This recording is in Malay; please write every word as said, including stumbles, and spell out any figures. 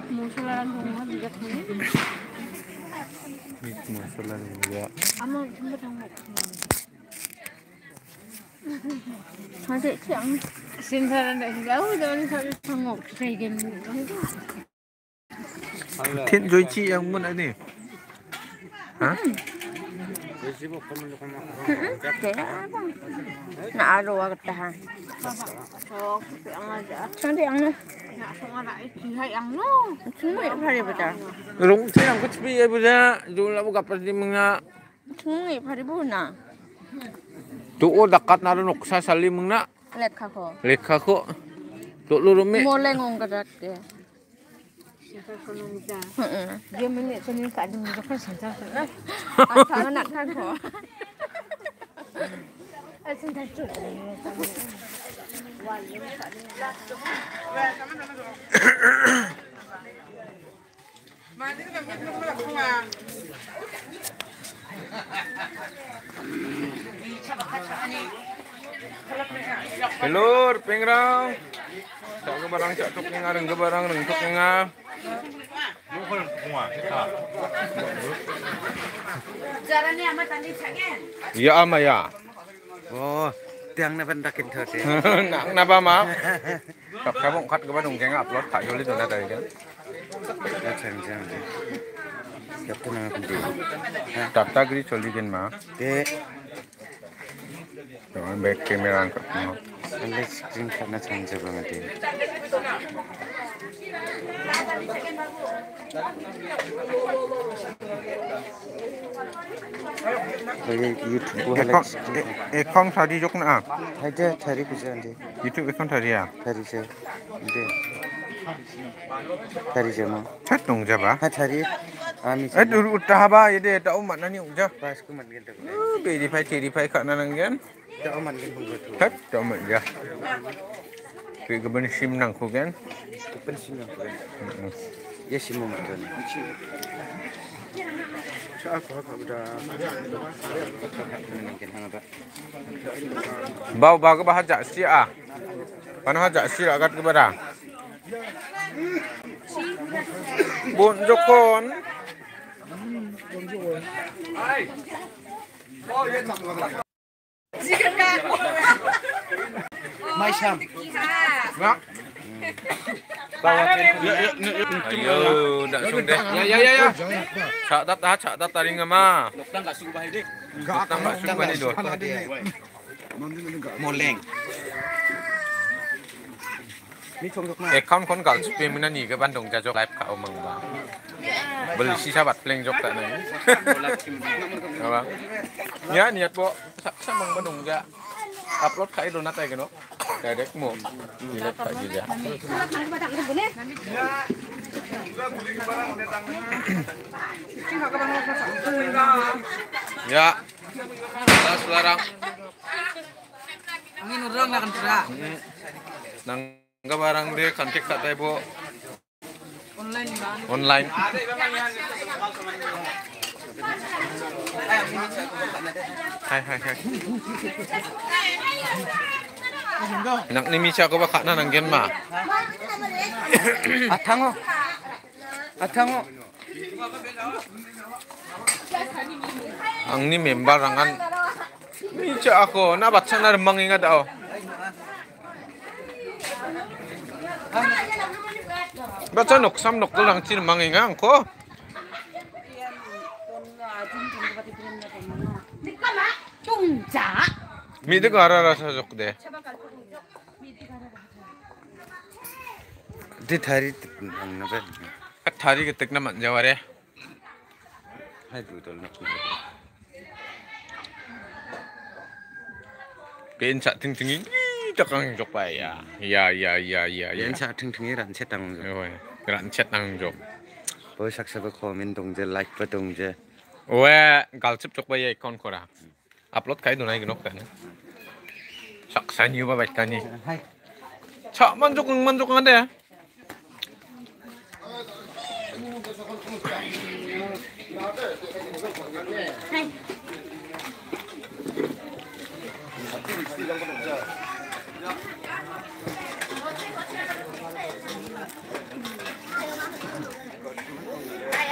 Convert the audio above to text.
Musulan rumah bijak ni. Musulan ya. Amal cuma tanggung. Ada siang. Sintaran dah jauh dari sana tanggung saya gini. Thiên Duy Chi yang mun ini. Hah? Nak ada waktu dah. Oh, yang ada. Cantik yang ni. Nak semua nak isi yang no. Semua yang hari betul. Rung siang aku cepi ya punya. Jual buka pasti menga. Semua yang hari buna. Tuh dekat naruh nuksa saling menga. Lihat kau. Lekha ko. Tuh lu rumit. Mulai ngongkrak dia. Dia minit sini kat dia minit kan santai. Asal nak kan kau. Asal tak cuci. Hello, pengrang. Cak ke barang cak tuk nga reng ke barang reng tuk nga. Jalan ni amat tadi cakap. Ya ama ya. Oh, tiang na pendakin thot. Nak napa ma? Kap kabong kat ke badung keng upload tak joli tu dah tadi kan. Ya chang chang. Siap tu nama penting. Data gri joli kan ma. Ke Jangan back kamera angkat ma. anda screen karena chang chang banget ini. Bagi YouTube bu halak. Account tadi jok na. Ada cari bisa ande. YouTube account tadi ya. Cari saya. Ande. Cari saya. Chat dong jaba. Ha cari. Ami. Eh dulu utah ba ide tak umat nani uja. Pas ku man gitu. Verify verify kat nanang kan. Tak aman gitu betul. Tak tak umat ya. Ke keban sim nang ku kan. Keban sim nang ku. Ya sim mau betul. Bau bau ke bahasa si ah. Panah hajak si agat ke bara. Bon jokon. Mai Syam. Nak. Bawa Ayo, dak sung deh. Ya ya ya ya. Cak tat dah, cak tat taring ma. Dokter enggak suka bahaya dik. Dokter enggak suka bahaya dik. Moleng. Ni chong dok ma. Account kon gal spe mun ni ke Bandung ja jok live ka omang ba. Beli sisa bat pleng jok tak nang. Apa? Ya niat bo sak mang Bandung ja. Upload kai donat ay gano. Direct mo. Direct ka gila. Ya. Tas larang. Angin urang nak kan Nang ga barang de kantik tak tay bo. Online ba? Online. Hai hai hai. Nak ni misya ko ba ka na nang gen ma. Atango. Atango. Ang ni member rangan. Misya ako na batsa na manginga daw. Batsa noksam nokol lang chin manginga ko. Tungja. Mide ko arara sa jok de. Di thari na ba? Thari ke tek na man jaware. Hai betul nak. Pen sa ting ting. Takang jok pa ya. Ya ya ya ya. Yan sa thing thing ran set tang. Oi, ran chat nang jok. Bo sak sa ba comment dong je like ba dong je. Oe, gal chip chok pa ye kon kora. Upload kai donai gnok kan. Sak san yu ba ba tani. Hai. Cha manjuk manjuk ngade. Hai.